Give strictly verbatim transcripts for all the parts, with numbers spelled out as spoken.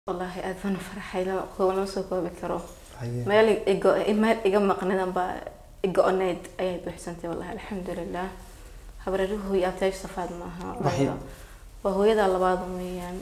والله أذن فرحي لا هو نوصل كوا بكرو ما لي إجا ما إجا مقننا با إجا أنيد أي بحسنتي والله الحمد لله خبره هو يبتاج صفاد معها وهو يدا على بعضهم يعني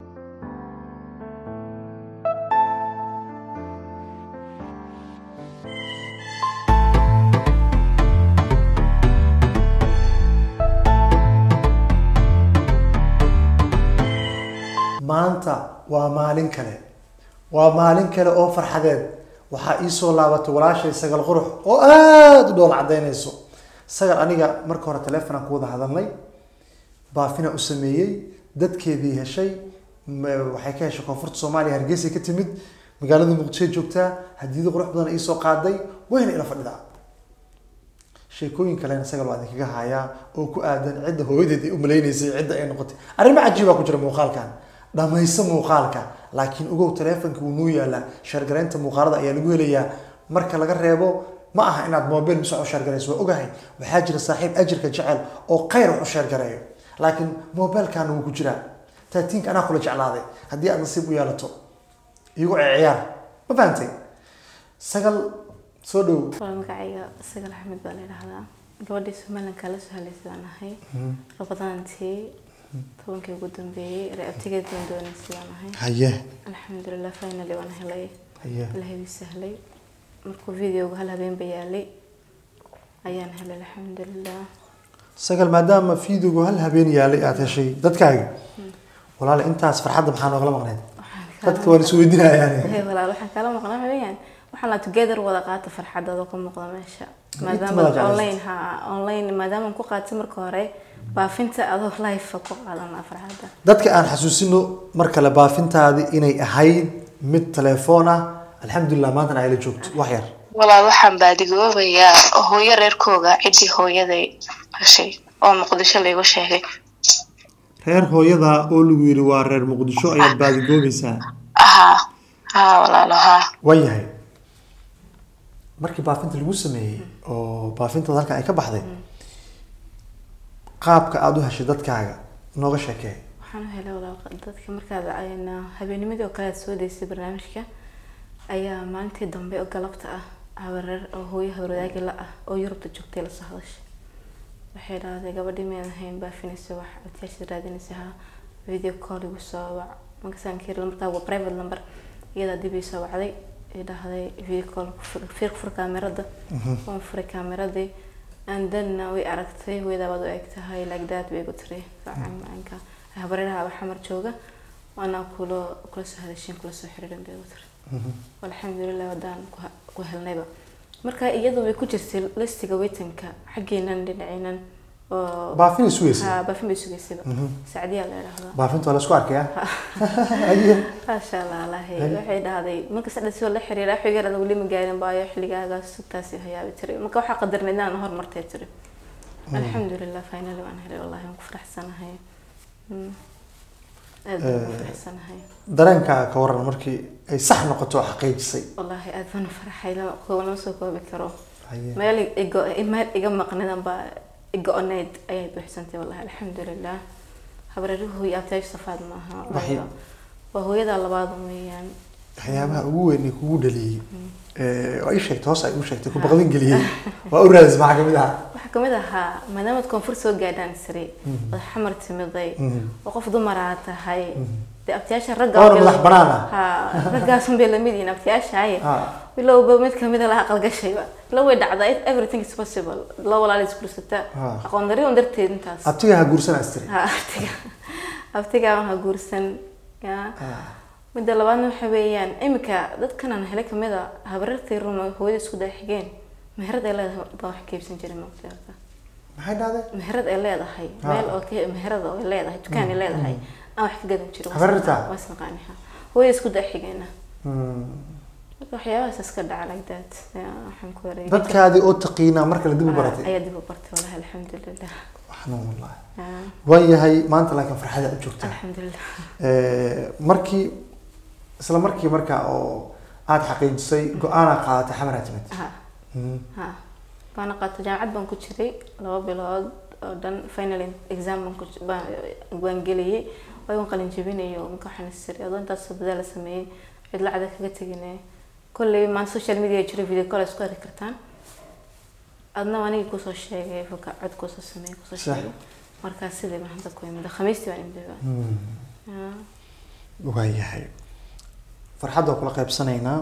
maanta waa maalin kale waa maalin kale oo farxadeed waxa ii soo laabatay walaashay sagal qurux oo aad u dhool cadeynayso sagal aniga marka hore telefoon ku wada hadalnay baafina u sameeyay dadkeedii heshay waxay ka heshay koonfurta Soomaaliya Hargeysa ka timid magaalada Muqdisho joogtaa hadiyada qurux badan ii soo qaaday wayna ila fadhidaa sheekooyin kale sagal waa idinkaga haya oo ku aadan cid hooyadeed u maleeynaysa cid ay noqotay arrimo cajiib ah ku jira muuqaalkan dhamaysan muuqaalka laakiin ugu telefoonka uu noo yaala shargareynta muuqaalada ayaa lagu helayaa marka laga reebo ma aha inaad mobile soo shargareyso waa ogahay waxa jira saaxiib ajirka jecel oo khayr u shargareeyo laakiin mobile-kan uu ku jira taatiinka ana kula jeclaaday hadii aad nasiib u yeelato iyagu ciyaar ma fahamtay sagal soo dhow magacayga sagal axmed baa la yiraahdaa gabadhii Soomaaliland kala soo haleysaan ahay rabadaantii tobankii ugu dambeeyay reebtigeed baan doonaysaa ahay haye alxamdulillah finally waan helay haye ilaahay wii sahlay markuu video-ga hal habeen bayaalay ayaan helay alxamdulillah sagal maadaama video-gu hal habeen yaalay aad heshay dadkaaga walaal intaas farxadda maxaa nooga maqnayd dadka waan soo weydiinayaan ee walaal waxaan kala maqnaa habeen waxaan la together wada qaata farxadda oo ka muuqda meesha maadaama online ha online maadaama ku qaatay marka hore baafinta adoo live ku qaadanaa farxadda dadka aan xasuusino marka la baafintaadi inay ahayd mid telefoon ah alxamdulillah maanta ay la joogto wax yar walaal waxaan baadigoobayaa hooyo reerkooga cidii hooyaday heshay oo Muqdisho lagu sheegay reer hooyada oo lagu yiri waa reer Muqdisho ayaad baadigoobaysaa aha ha walaal ha wayahay markii baafinta lagu sameeyay oo baafinta halka ay ka baxday qaabka aad u heshay dadkaaga nooga sheekay waxaan helay walaal dadka markaad ayna habeenimada oo kala soo deysay barnaamijka ayaa maalintii dambe oo galabta ah habarar oo hooyo hawradaagi la ah oo Yurubta joogtay la sahlashay waxay raadeen gabadhii meel ahayn baafinaysa wax abtiyaasha raadinaysa video call ugu soo wac markaan kiir lambarta waa private number iyada dib ii soo wacday ee dhahday video call fiir fur kaamirada oo fur kaamirada and then we aragtay wada wada egtahay like that way go three faanka habariraha waxa mar jooga wana kulo kula soo hadashin kula soo xiriirin bay watar walxamdulillah wadaan ku helnayba marka iyadu way ku jirtay listiga waiting-ka xageenan dhinacaynan oo baafin suugaysay ha baafin suugaysay saacadiya la yiraahdo baafinta wala isku arkaya masha Allah ilaahay waxay dhahday marka saddex soo la xiriira xigeerada wali ma gaarin baayo xilligaaga sutaasi hayaabi tiray marka waxa qadarnayna hormartay tiray alxamdulillah finally waan helay wallahi waan ku faraxsanahay dareenka ka waran markii ay sax noqoto xaqiijisay wallahi aadna farxay la hoo noo koo bikaro ma li iga ma iga maqnina ba iga oneed ay bixsantay wallahi alxamdulillah خبره هو يبتاج صفاد معها وهو labaad weeyaan waxyaabaha ugu weyn ee kugu dhaliyay ee ay sheegto hoos ay u sheegtay ku baqdin galiyay waa u raadis ma kamid ah waxa kamid ah maadaama koonfur soo gaadaan sare wada xamar timiday oo qof dumar ah tahay abtiyaasha ragga oo madax banaana ha raggaas un bay la mid yihiin abtiyaasha ay bilowba mid kamid ah la aqal gashayba la way dhacday everything is possible la walaal isku sita aqoon dari on darteed intaas abtiga ha guursan astri ha abtiga abtiga ha guursan ya mid labaad waxa weeyaan imika dadkan aan helay kamid ah habartay rumo hooyada isku daxigeen meherad ay leedahay wax keebsan jiray maqtarta maxay dhacday meherad ay leedahay meel oo ka meherad oo leedahay dukaan ay leedahay aan wax ka gadan jiray habarta wasaqaaniha hooyada isku daxigeena waxyaabahaas iska dhaca like that waxaan ku wareegay dadkaadi oo taqiina marka la dib u baratay ayaa dib u bartay wallahi alxamdulillah waxna wallahi wayahay maanta laakiin farxada u joogtaa alxamdulillah ee markii isla markii marka oo aad xaqiijisay go'aan qaadatay xamara timid ha ha go'aan qaadatay jaamacad baan ku jiray laba bilood oo dhan final exam baan ku baan galiyay ويوم قلنا جبيني ومكحن السري أظن تصل بدال سمي عد لعدة كجتجنا كل ما السوشيال ميديا يشوف فيديو كل أسكار كرتان أنا وأنا يقص الشيء فك عد قص السمي قص الشيء مركز سيدي ما حدا كوي من خميستي وأنا بدأ وهي هاي فرحة وكل قيب سنينا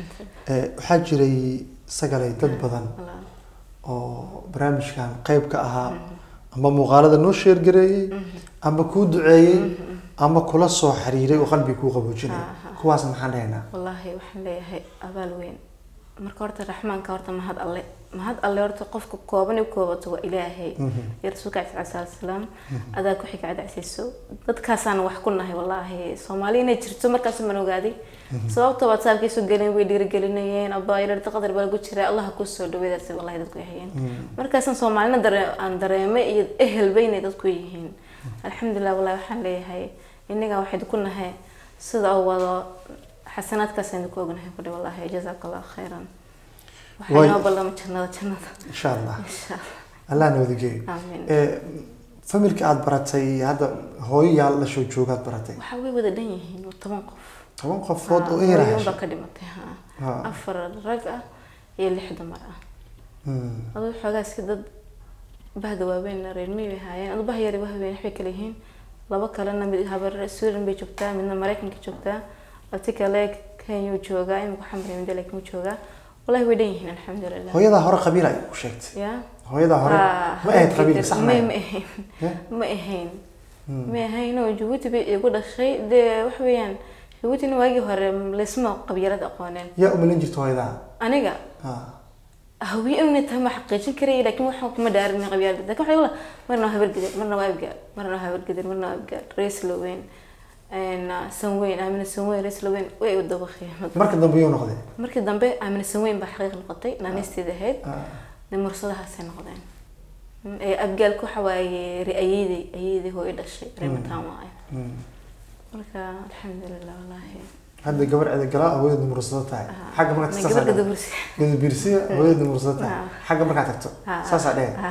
وحاجري سجلي تدبضن أو برامج كان قيب كأها أما مغالطة نوشير جري أما كود عي أما كل صو حريري وقلبي كو قبوجني كواس محل هنا والله وحنا هي أبال وين مركورت الرحمن كورت ما هاد الله ما هاد الله يرتقف قفك كوبني وكوبته وإلهي يرسوك عليه السلام هذا كحك عاد عسيسو ضد كاسان وحكولنا هي والله صوماليين يجرتوا مركز منو قادي سبب طبعا صار كيسو قلنا ويدير قلناين أبا يرد تقدر بلقوا شراء الله كوسو دويدا سي والله يدك ويهين مركز صوماليين در أندر ما إهل بين يدك ويهين الحمد لله والله وحنا هي إننا واحد كنا هي صد أول حسنات كاسين كوجنا هي بدي والله جزاك الله خيرا وحنا بالله متشنده تشنده إن شاء الله إن شاء الله الله نودي آمين فملك عاد براتي هذا هو يلا شو جوك عاد براتي وحوي وده دنيا هين وتمنقف تمنقف فوض وإيه راح يوم بكلمتها أفر الرجعة هي اللي حدا مرة هذا حاجة كده بهذا وبين ريمي هاي أنا بهيري وهبين حبي كليهين لبا كلنا بهبر سوريا بيجوكتا من أمريكا كيجوكتا أتكلم كان يوجوغا إما محمد من ذلك يوجوغا والله وديهن الحمد لله هو يظهر هرا قبيلة وشكت يا هو يظهر ما هي قبيلة صح ما ما هين ما هين ما هين وجوتي بيقول الشيء ده وحويان جوتي نواجه هرا لسمه قبيلة أقوانين يا أم اللي جت هذا أنا جا هو يأمن تهم حقيقي كريه لكن وحنا كم دار من قبيلة ده كم حيقوله مرنا هبل قدر مرنا واقف قدر مرنا هبل قدر مرنا واقف قدر رئيس لوين أنا سوين أنا من السوين رئيس لوين ويود بخير مركز ضمبيون نقدي مركز ضمبي أنا من السوين بحقيقة نقطي أنا نستي ذهب نمرصدها سنة قدين أبقى لكو حواي رأيدي أيدي هو إلى الشيء ريمتها معي مركز الحمد لله والله هذا الجبر هذا الجراء هو يد مرصدتها حاجة ما تستسهل قدر برسي قدر برسي هو يد مرصدتها حاجة ما كاتبته ساس عليه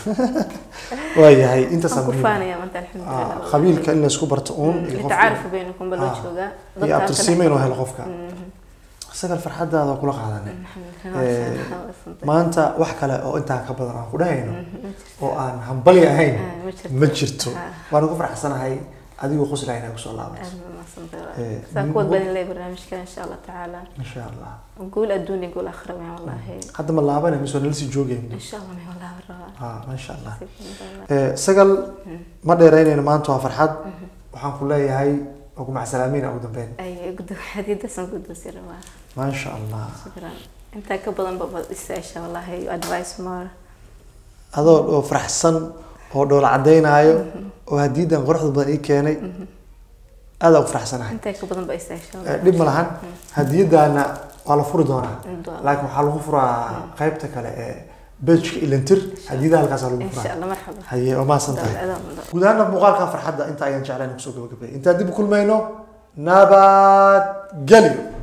وهي هاي أنت سامي كفانة يا منت الحمد لله خبيل كأنه سكوبر تقوم تعرف بينكم بالوجه جا يا تسيمين وهي الغفكة سجل فرحة هذا كل قاعدنا ما أنت وحكة أو أنت كبرنا كلنا وأنا هم بلي هين مجرتو وأنا كفر حسنا هاي هذه وقص العين وقص الله بس. سأقول بين الله برنامج كان إن شاء الله تعالى. إن شاء الله. نقول الدنيا نقول آخر ما والله. قدم الله بنا مسوي نلسي جوجين. إن شاء الله ما والله برا. آه ما شاء الله. سجل ما ديرين ما أنتوا فرحات وحنقول لها هاي أقول مع سلامين أو دبين. أي قد حديد سن قد سير ما. ما شاء الله. شكرا. أنت كبرنا بابا إستعشى والله advice more. هذا فرح سن هو دول عدينا هايو وهديدا غرح ضبطي كاني هذا فرح سنة أنت كبرنا بإستعشى. ليه ملهن هديدا أنا على فرضنا لكن حلو فرع قيبتك على بيتش إلنتر هديدا على كسر إن شاء الله مرحبا. هي وما سنتي. ودهنا بمقال كان فرحة أنت أيام جعلنا بسوق بقبل أنت دي بكل ما ينو نبات قليل.